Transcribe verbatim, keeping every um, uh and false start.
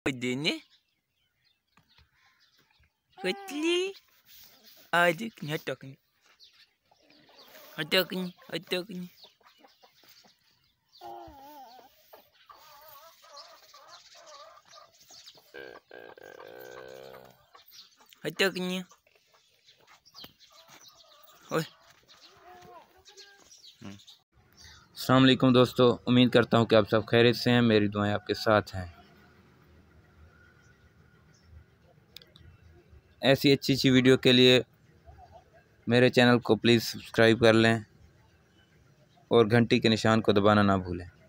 देने कतली आज हटकनी हटकनी हटकनी हटकनी ओए। अस्सलाम वालेकुम दोस्तों, उम्मीद करता हूँ कि आप सब खैरियत से हैं। मेरी दुआएं आपके साथ हैं। ऐसी अच्छी अच्छी वीडियो के लिए मेरे चैनल को प्लीज़ सब्सक्राइब कर लें और घंटी के निशान को दबाना ना भूलें।